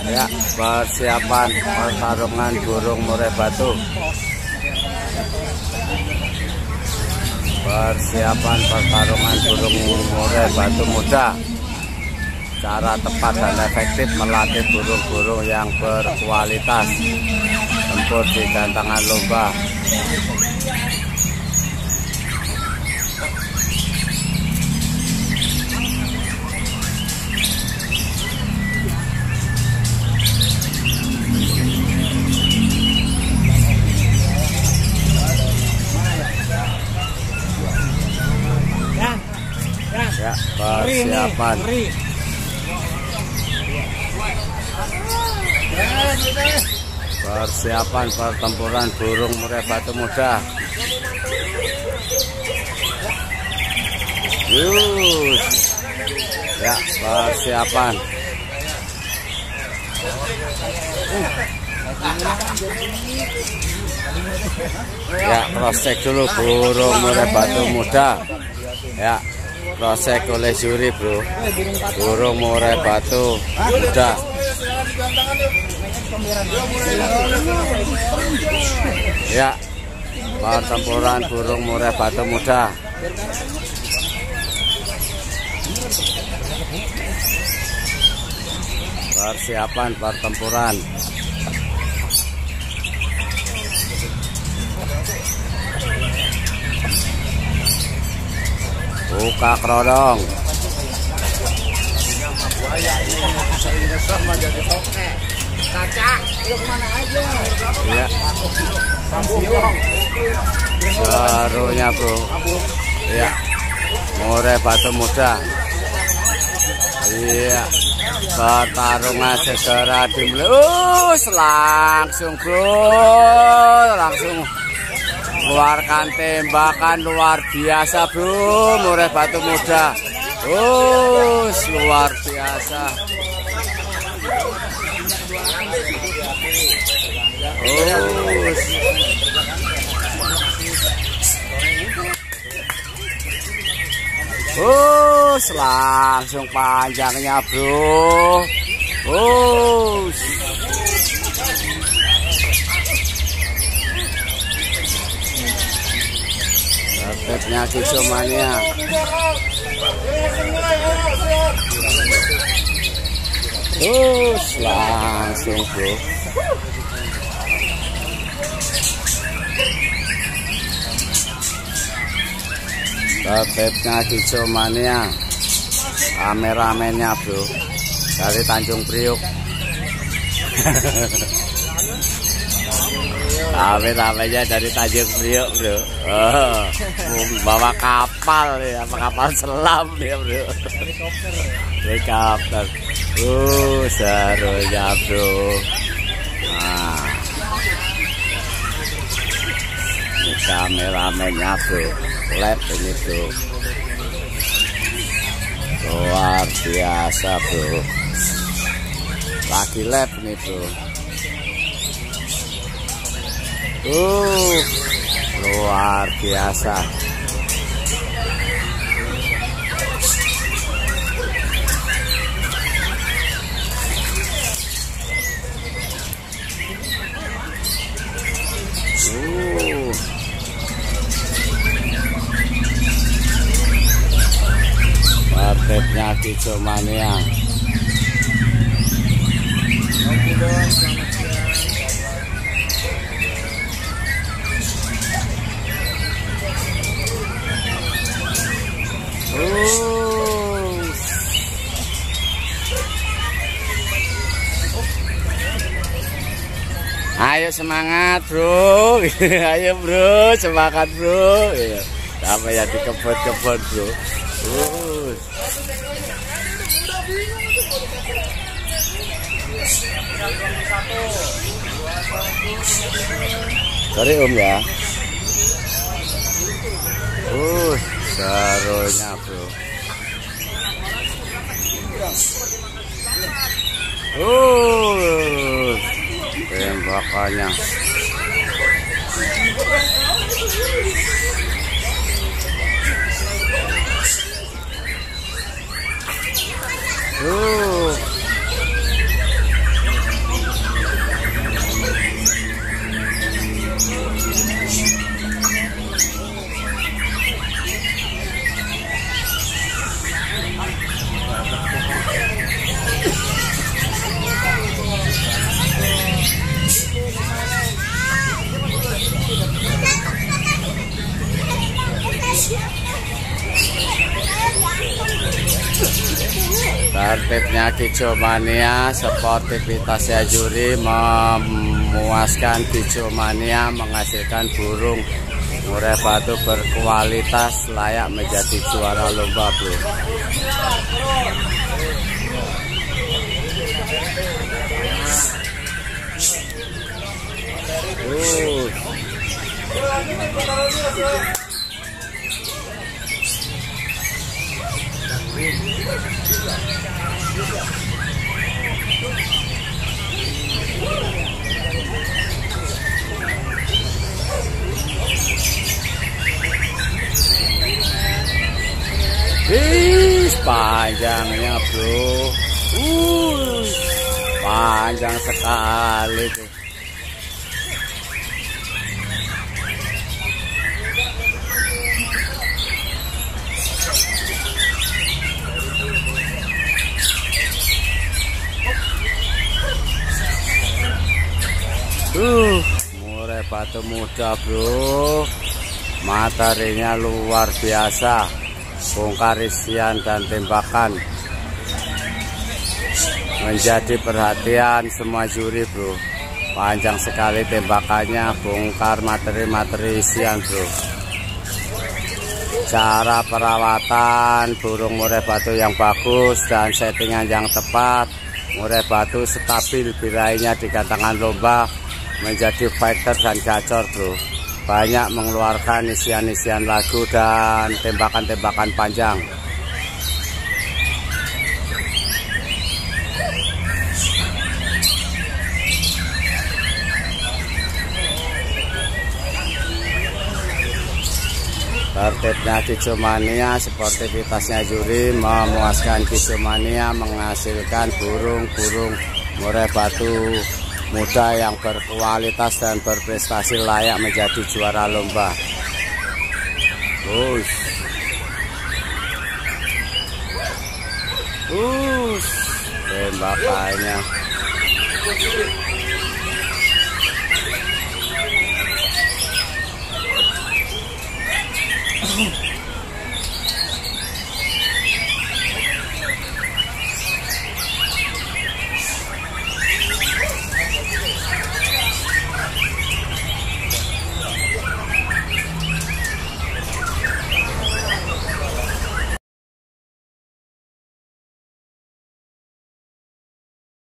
Ya, persiapan pertarungan burung murai batu. Persiapan pertarungan burung murai batu muda. Cara tepat dan efektif melatih burung-burung yang berkualitas tempur di gantangan lomba. Ya, persiapan. Persiapan pertempuran burung murai batu muda. Ya, persiapan. Ya, cross check dulu burung murai batu muda. Ya, cross check oleh juri, bro. Burung murai batu muda. Ya, pertempuran burung murai batu muda. Persiapan pertempuran. Buka kerodong. Kaca, lu kemana aja? Ya. Serunya, bro. Ya, murai batu muda. Iya, pertarungan segera dimulai. Langsung, bro, langsung keluarkan tembakan luar biasa, bro. Murai batu muda. Luar biasa. Langsung panjangnya, bro. Efeknya kisomania. Langsung, bro. Bebeknya kisomania. Rame-ramenya, bro, dari Tanjung Priok. Rame-ramenya dari Tanjung Priok, bro. Bawa kapal ya, kapal selam ya, bro. Helikopter. Serunya, bro. Nah, ini kameramennya, bro. Lab ini, bro. Luar biasa, bro. Lagi lab nih, bro. Luar biasa. Bebeknya kisomania. Ayo semangat, bro. Ayo, bro, semangat, bro. Apa ya di kebun-kebun, bro. Sorry, Om, ya. Serunya, bro. Tembakannya. Tertibnya Kijomania, sportivitasnya juri memuaskan. Kijomania menghasilkan burung murai batu berkualitas layak menjadi juara lomba, bro. Panjangnya, bro. Panjang sekali tuh. Murai batu muda, bro. Materinya luar biasa. Bongkar isian dan tembakan menjadi perhatian semua juri, bro. Panjang sekali tembakannya, bongkar materi-materi isian, bro. Cara perawatan burung murai batu yang bagus dan settingan yang tepat, murai batu stabil birainya dikatakan lomba menjadi fighter dan gacor, bro. Banyak mengeluarkan isian-isian lagu dan tembakan-tembakan panjang. Tertibnya Kijomania, sportivitasnya juri memuaskan. Kijomania menghasilkan burung-burung murai batu muda yang berkualitas dan berprestasi layak menjadi juara lomba. Tembakannya.